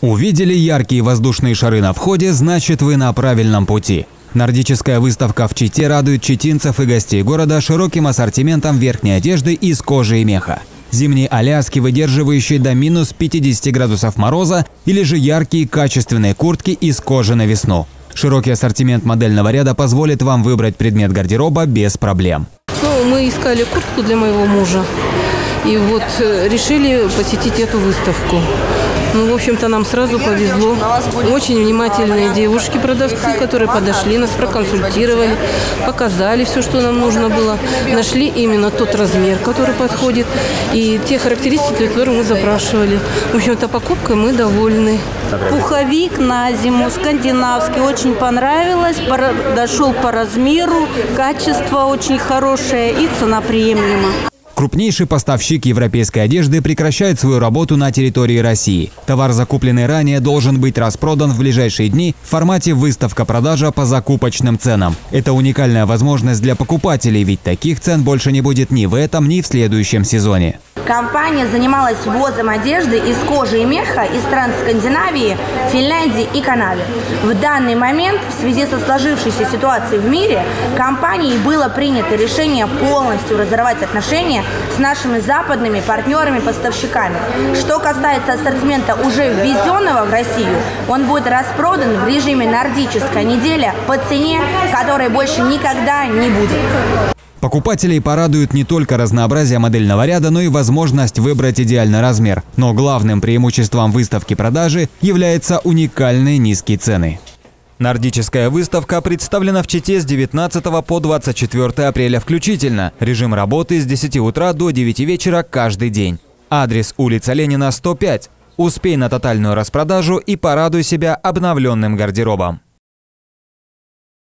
Увидели яркие воздушные шары на входе, значит, вы на правильном пути. Нордическая выставка в Чите радует читинцев и гостей города широким ассортиментом верхней одежды из кожи и меха. Зимние аляски, выдерживающие до минус 50 градусов мороза, или же яркие качественные куртки из кожи на весну. Широкий ассортимент модельного ряда позволит вам выбрать предмет гардероба без проблем. Мы искали куртку для моего мужа и вот решили посетить эту выставку. В общем-то, нам сразу повезло. Очень внимательные девушки-продавцы, которые подошли, нас проконсультировали, показали все, что нам нужно было. Нашли именно тот размер, который подходит, и те характеристики, которые мы запрашивали. В общем-то, покупкой мы довольны. Пуховик на зиму, скандинавский, очень понравилось. Дошел по размеру, качество очень хорошее и цена приемлема. Крупнейший поставщик европейской одежды прекращает свою работу на территории России. Товар, закупленный ранее, должен быть распродан в ближайшие дни в формате выставка-продажа по закупочным ценам. Это уникальная возможность для покупателей, ведь таких цен больше не будет ни в этом, ни в следующем сезоне. Компания занималась ввозом одежды из кожи и меха из стран Скандинавии, Финляндии и Канады. В данный момент, в связи со сложившейся ситуацией в мире, компанией было принято решение полностью разорвать отношения с нашими западными партнерами-поставщиками. Что касается ассортимента уже ввезенного в Россию, он будет распродан в режиме нордическая неделя по цене, которой больше никогда не будет. Покупателей порадует не только разнообразие модельного ряда, но и возможность выбрать идеальный размер. Но главным преимуществом выставки-продажи являются уникальные низкие цены. Нордическая выставка представлена в Чите с 19 по 24 апреля включительно. Режим работы с 10 утра до 9 вечера каждый день. Адрес: улица Ленина, 105. Успей на тотальную распродажу и порадуй себя обновленным гардеробом.